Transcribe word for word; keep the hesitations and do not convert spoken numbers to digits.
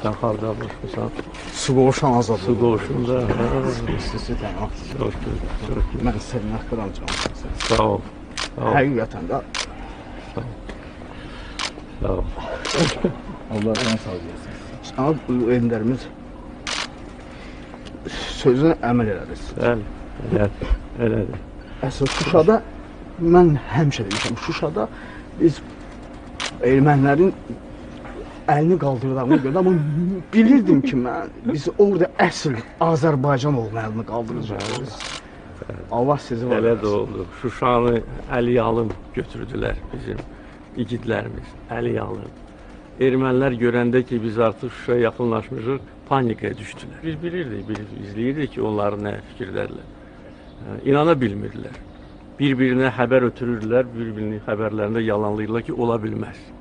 Sən harda başmısan? Su qovuşan azad. Su qovuşunda. Sizi tanımaq istəyirəm. Çox gözəl, çox gözəl. Mən sevməkdirəm canım. Sağ ol. Sağ ol. Həqiqətən də. Sağ ol. Sağ ol. Allah can sağ olsun. Sana bu elmlərimiz sözünə əməl edəriz. Bəli, elədir, elədir. Əsas Şuşada, mən həmişə demişəm, Şuşada biz ermənilərin əlini qaldırdığını gördüm, amma bilirdim ki, mən, biz orada əsl Azərbaycan oğlunun əlini qaldıracağız. Allah sizi var. Elə də oldu. Şuşanı əliyalın götürdülər bizim igidlərimiz, əliyalın. Ermənilər görəndə ki, biz artıq Şuşaya yaxınlaşmışıq, panikaya düşdülər. Biz bilirdik, biz izləyirdik ki, onlar nə fikirdədirlər. İnana bilmirdilər. Bir-birinə xəbər ötürürlər, bir-birinin xəbərlərində yalanlayırlar ki, ola bilməz.